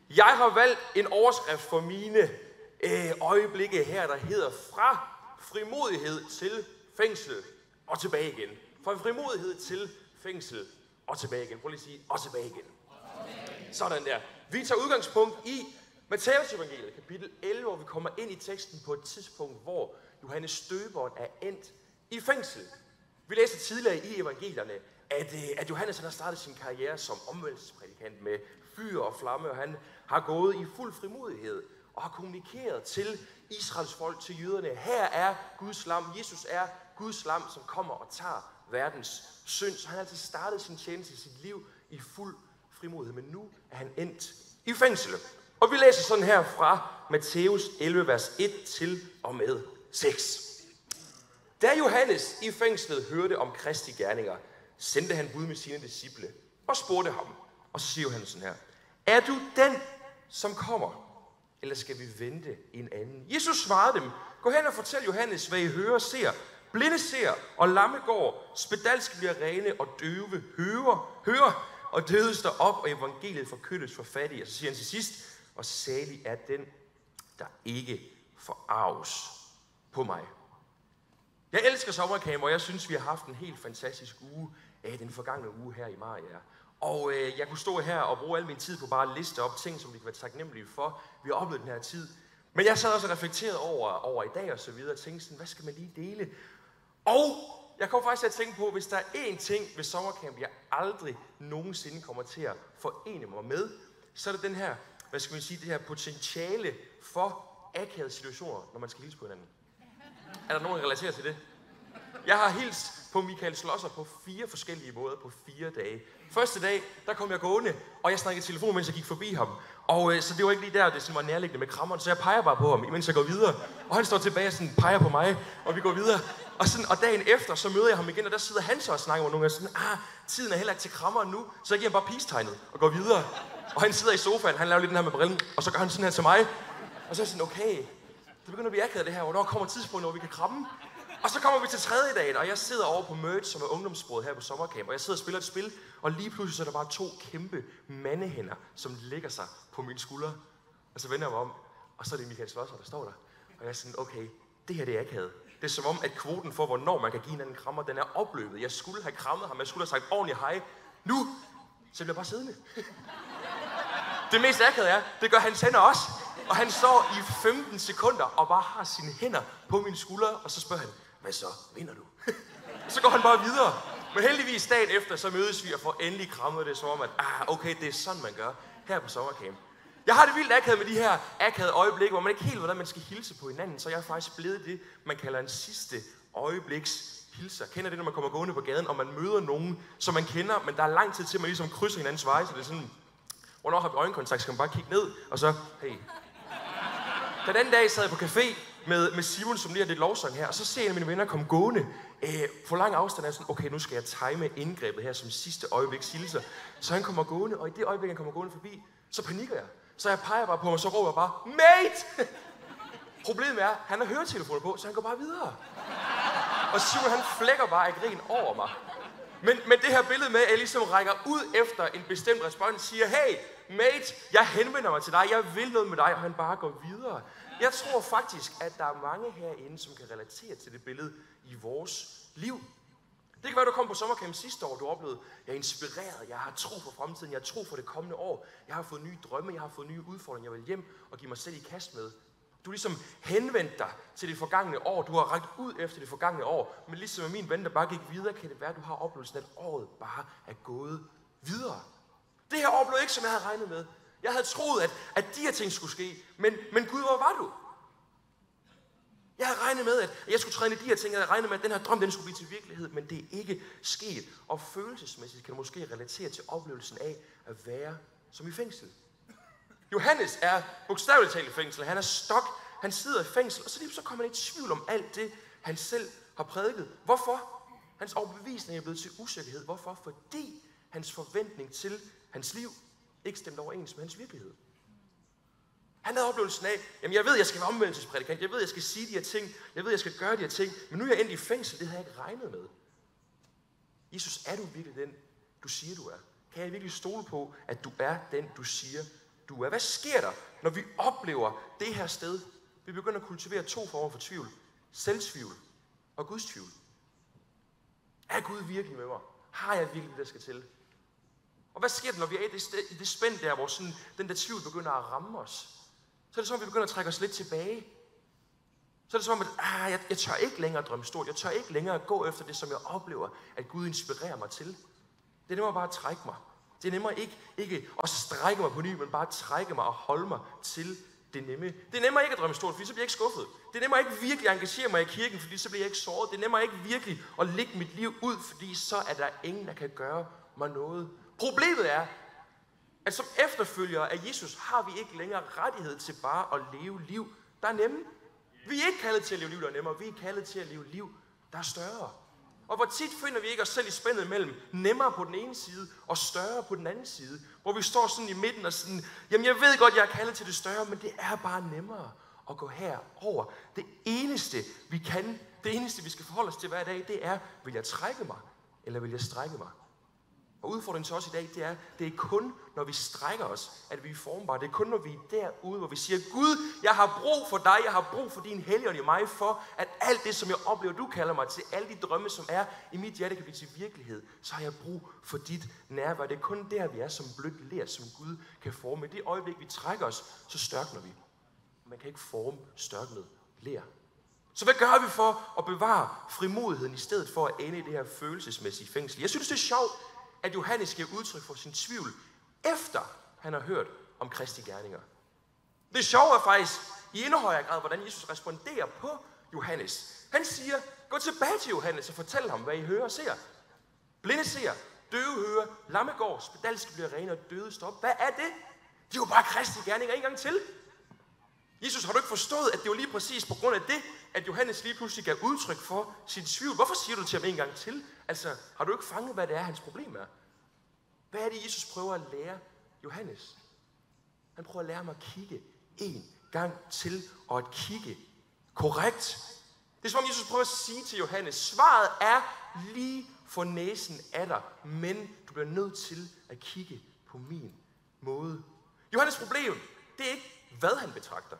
Jeg har valgt en overskrift for mine øjeblikke her, der hedder fra frimodighed til fængsel og tilbage igen. Fra frimodighed til fængsel og tilbage igen. Prøv lige at sige, og tilbage igen. Sådan der. Vi tager udgangspunkt i Matthæus evangeliet, kapitel 11, hvor vi kommer ind i teksten på et tidspunkt, hvor Johannes Døberen er endt i fængsel. Vi læste tidligere i evangelierne, at Johannes han har startet sin karriere som omvendelsesprædikant med fyr og flamme, og han har gået i fuld frimodighed og har kommunikeret til Israels folk, til jøderne. Her er Guds lam. Jesus er Guds lam, som kommer og tager verdens synd. Så han har altså startet sin tjeneste, sit liv i fuld frimodighed, men nu er han endt i fængsel. Og vi læser sådan her fra Matthæus 11, vers 1 til og med 6. Da Johannes i fængslet hørte om Kristi gerninger, sendte han bud med sine disciple og spurgte ham. Og så siger Johannes sådan her: Er du den, som kommer, eller skal vi vente en anden? Jesus svarede dem: Gå hen og fortæl Johannes, hvad I hører og ser. Blinde ser, og lamme går, spedalske bliver rene, og døve hører, og døde står op, og evangeliet forkyndes for fattige. Og så siger han til sidst: Og salig er den, der ikke forarves på mig. Jeg elsker sommercamp, og jeg synes, vi har haft en helt fantastisk uge, den forgangne uge her i Mariager. Og jeg kunne stå her og bruge al min tid på bare at liste op ting, som vi kan være taknemmelige for. Vi har oplevet den her tid. Men jeg sad også og reflekterede over i dag og så videre, og tænkte sådan, hvad skal man lige dele? Og jeg kom faktisk til at tænke på, hvis der er én ting ved sommercamp, jeg aldrig nogensinde kommer til at forene mig med, så er det den her, hvad skal man sige, det her potentiale for akavede situationer, når man skal hilse på hinanden. Er der nogen, der relaterer til det? Jeg har hilst på Michael Schlosser på 4 forskellige måder på 4 dage. Første dag, der kom jeg gående, og jeg snakkede i telefon, mens jeg gik forbi ham. Og så det var ikke lige der, det sådan var nærliggende med krammeren, så jeg peger bare på ham, imens jeg går videre. Og han står tilbage og sådan peger på mig, og vi går videre. Og dagen efter, så møder jeg ham igen, og der sidder han så og snakker med nogle, og sådan, tiden er heller ikke til krammeren nu, så jeg giver ham bare peace-tegnet og går videre. Og han sidder i sofaen, han laver lidt den her med brillen, og så gør han sådan her til mig. Og så er jeg sådan, okay, det begynder at blive akavet det her, hvornår kommer tidspunktet, hvor vi kan kramme? Og så kommer vi til 3. dagen, og jeg sidder over på Merge, som er ungdomssporet her på sommercamp, og jeg sidder og spiller et spil, og lige pludselig så er der bare 2 kæmpe mandehænder, som lægger sig på mine skuldre. Og så vender jeg mig om, og så er det Michael Schlosser, der står der. Og jeg er sådan, okay, det her det er akavet. Det er som om, at kvoten for, hvornår man kan give hinanden krammer, den er opløbet. Jeg skulle have krammet ham, jeg skulle have sagt ordentligt hej. Nu, så bliver jeg bare siddende. Det mest akavede er, det gør hans hænder også. Og han står i 15 sekunder og bare har sine hænder på mine skuldre, og så spørger han, hvad så, vinder du? Så går han bare videre. Men heldigvis dagen efter, så mødes vi og får endelig krammet det, som om at, okay, det er sådan, man gør her på sommercamp. Jeg har det vildt akavet med de her akavede øjeblikke, hvor man ikke helt, hvordan man skal hilse på hinanden, så jeg er faktisk blevet det, man kalder en sidste øjebliks hilser. Kender det, når man kommer gående på gaden, og man møder nogen, som man kender, men der er lang tid til, at man ligesom krydser hinandens veje, så det er sådan, hvornår har vi øjenkontakt, skal man bare kigge ned, og så, hey. Den anden dag sad jeg på café med Simon, som lige har lidt lovsang her, og så ser jeg en af mine venner komme gående for lang afstand, og sådan, okay, nu skal jeg time indgrebet her som sidste øjebliks hilser. Så han kommer gående, og i det øjeblik, han kommer gående forbi, så panikker jeg. Så jeg peger bare på mig, så råber jeg bare, mate! Problemet er, han har høretelefoner på, så han går bare videre. Og Simon, han flækker bare af grin over mig. Men det her billede med, at jeg ligesom rækker ud efter en bestemt respons, siger, hey, mate, jeg henvender mig til dig, jeg vil noget med dig, og han bare går videre. Jeg tror faktisk, at der er mange herinde, som kan relatere til det billede i vores liv. Det kan være, du kom på sommercamp sidste år, du oplevede, jeg er inspireret, jeg har tro på fremtiden, jeg har tro på det kommende år, jeg har fået nye drømme, jeg har fået nye udfordringer, jeg vil hjem og give mig selv i kast med. Du ligesom henvendt dig til det forgangne år, du har rakt ud efter det forgangne år, men ligesom med min ven, der bare gik videre, kan det være, at du har oplevelsen, at året bare er gået videre. Det her år blev ikke, som jeg havde regnet med. Jeg havde troet, at de her ting skulle ske, men Gud, hvor var du? Jeg havde regnet med, at jeg skulle træne de her ting, jeg havde regnet med, at den her drøm, den skulle blive til virkelighed, men det er ikke sket. Og følelsesmæssigt kan du måske relatere til oplevelsen af at være som i fængsel. Johannes er bogstaveligt talt i fængsel. Han er stok, han sidder i fængsel, og så kommer han i tvivl om alt det, han selv har prædiket. Hvorfor? Hans overbevisning er blevet til usikkerhed. Hvorfor? Fordi hans forventning til hans liv ikke stemte overens med hans virkelighed. Han havde oplevelsen af, jamen jeg ved, jeg skal være omvendelsesprædikant, jeg ved, jeg skal sige de her ting, jeg ved, jeg skal gøre de her ting, men nu er jeg endt i fængsel, det havde jeg ikke regnet med. Jesus, er du virkelig den, du siger, du er? Kan jeg virkelig stole på, at du er den, du siger, du er. Hvad sker der, når vi oplever det her sted? Vi begynder at kultivere 2 former for tvivl. Selvtvivl og Guds tvivl. Er Gud virkelig med mig? Har jeg virkelig det, der skal til? Og hvad sker der, når vi er i det spænd der, hvor sådan, den der tvivl begynder at ramme os? Så er det som, at vi begynder at trække os lidt tilbage. Så er det som, at jeg tør ikke længere drømme stort. Jeg tør ikke længere gå efter det, som jeg oplever, at Gud inspirerer mig til. Det er nemmere bare at trække mig. Det er nemmere ikke at strække mig på ny, men bare at trække mig og holde mig til det nemme. Det er nemmere ikke at drømme stort, fordi så bliver jeg ikke skuffet. Det er nemmere ikke virkelig at engagere mig i kirken, fordi så bliver jeg ikke såret. Det er nemmere ikke virkelig at lægge mit liv ud, fordi så er der ingen, der kan gøre mig noget. Problemet er, at som efterfølgere af Jesus har vi ikke længere rettighed til bare at leve liv, der er nemme. Vi er ikke kaldet til at leve liv, der er nemmere. Vi er kaldet til at leve liv, der er større. Og hvor tit finder vi ikke os selv i spændet mellem nemmere på den ene side og større på den anden side. Hvor vi står sådan i midten og sådan, jamen jeg ved godt, jeg er kaldet til det større, men det er bare nemmere at gå herover. Det eneste vi kan, det eneste vi skal forholde os til hver dag, det er, vil jeg trække mig, eller vil jeg strække mig? Og udfordringen til os i dag, det er kun, når vi strækker os, at vi er formbare. Det er kun, når vi er derude, hvor vi siger, Gud, jeg har brug for dig, jeg har brug for din Helligånd i mig, for at alt det, som jeg oplever, du kalder mig til, alle de drømme, som er i mit hjerte, kan blive til virkelighed, så har jeg brug for dit nærvær. Det er kun der, vi er som blødt ler, som Gud kan forme. I det øjeblik, vi trækker os, så størkner vi. Man kan ikke forme størknet ler. Så hvad gør vi for at bevare frimodigheden, i stedet for at ende i det her følelsesmæssige fængsel? Jeg synes, det er sjovt, at Johannes giver udtryk for sin tvivl, efter han har hørt om Kristi gerninger. Det sjove er faktisk i endnu højere grad, hvordan Jesus responderer på Johannes. Han siger, gå tilbage til Johannes og fortæl ham, hvad I hører og ser. Blinde ser, døve hører, lamme går, spedalske bliver rene og døde stop. Hvad er det? Det er jo bare Kristi gerninger en gang til. Jesus, har du ikke forstået, at det var lige præcis på grund af det, at Johannes lige pludselig gav udtryk for sin tvivl? Hvorfor siger du til ham en gang til? Altså, har du ikke fanget, hvad det er, hans problem er? Hvad er det, Jesus prøver at lære Johannes? Han prøver at lære ham at kigge en gang til, og at kigge korrekt. Det er som om Jesus prøver at sige til Johannes, svaret er lige for næsen af dig, men du bliver nødt til at kigge på min måde. Johannes problem, det er ikke, hvad han betragter.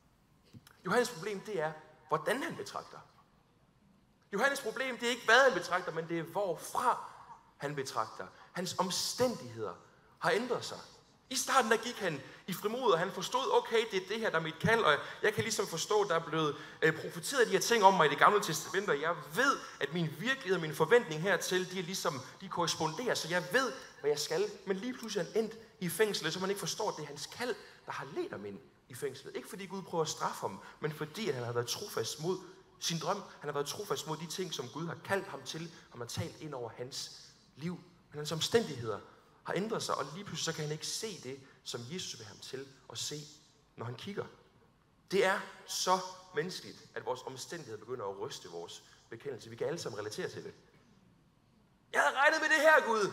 Johannes problem, det er, hvordan han betragter. Johannes problem, det er ikke, hvad han betragter, men det er, hvorfra han betragter. Hans omstændigheder har ændret sig. I starten, der gik han i frimod, og han forstod, okay, det er det her, der er mit kald, og jeg kan ligesom forstå, at der er blevet profeteret de her ting om mig i det gamle testament, og jeg ved, at min virkelighed og min forventning hertil, de korresponderer, så jeg ved, hvad jeg skal. Men lige pludselig er han endt i fængslet, så man ikke forstår, at det er hans kald, der har ledt ham ind i fængslet. Ikke fordi Gud prøver at straffe ham, men fordi han har været trofast mod sin drøm. Han har været trofast mod de ting, som Gud har kaldt ham til. Han har talt ind over hans liv. Men hans omstændigheder har ændret sig, og lige pludselig så kan han ikke se det, som Jesus vil have ham til at se, når han kigger. Det er så menneskeligt, at vores omstændigheder begynder at ryste vores bekendelse. Vi kan alle sammen relatere til det. Jeg havde regnet med det her, Gud.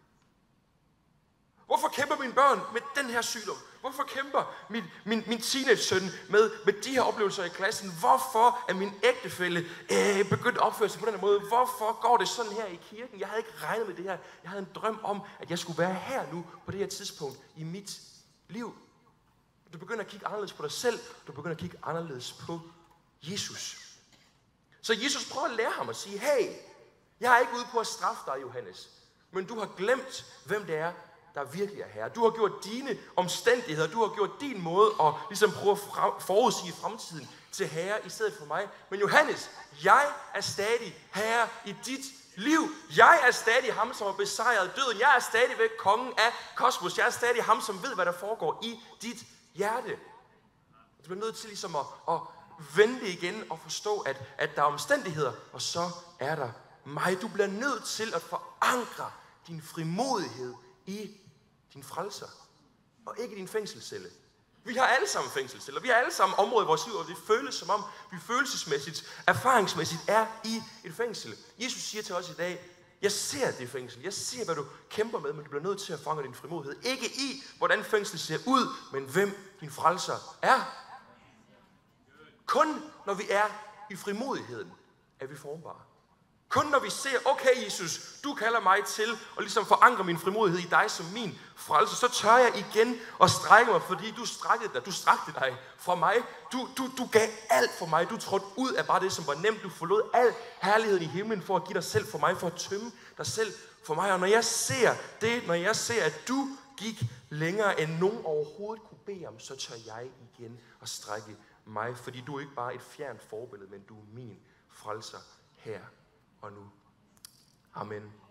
Hvorfor kæmper mine børn med den her sygdom? Hvorfor kæmper min teenage-søn med de her oplevelser i klassen? Hvorfor er min ægtefælle begyndt at opføre sig på den her måde? Hvorfor går det sådan her i kirken? Jeg havde ikke regnet med det her. Jeg havde en drøm om, at jeg skulle være her nu, på det her tidspunkt i mit liv. Du begynder at kigge anderledes på dig selv. Du begynder at kigge anderledes på Jesus. Så Jesus prøver at lære ham at sige, hey, jeg er ikke ude på at straffe dig, Johannes. Men du har glemt, hvem det er, der virkelig er herre. Du har gjort dine omstændigheder, du har gjort din måde at ligesom prøve at forudsige fremtiden til herre i stedet for mig. Men Johannes, jeg er stadig herre i dit liv. Jeg er stadig ham, som har besejret døden. Jeg er stadigvæk kongen af kosmos. Jeg er stadig ham, som ved, hvad der foregår i dit hjerte. Du bliver nødt til ligesom at vende igen og forstå, at der er omstændigheder, og så er der mig. Du bliver nødt til at forankre din frimodighed i din frelser, og ikke din fængselscelle. Vi har alle sammen fængselsceller. Vi har alle sammen områder i vores liv, og det føles som om, vi følelsesmæssigt, erfaringsmæssigt er i et fængsel. Jesus siger til os i dag, jeg ser det fængsel. Jeg ser, hvad du kæmper med, men du bliver nødt til at fange din frimodighed. Ikke i, hvordan fængslet ser ud, men hvem din frelser er. Kun når vi er i frimodigheden, er vi formbare. Kun når vi ser, okay Jesus, du kalder mig til at ligesom forankre min frimodighed i dig som min frelse, så tør jeg igen at strække mig, fordi du strakte dig fra mig. Du gav alt for mig. Du trådte ud af bare det, som var nemt. Du forlod al herligheden i himlen for at give dig selv for mig, for at tømme dig selv for mig. Og når jeg ser, at du gik længere end nogen overhovedet kunne bede om, så tør jeg igen at strække mig, fordi du er ikke bare et fjernt forbillede, men du er min frelser her og nu. Amen.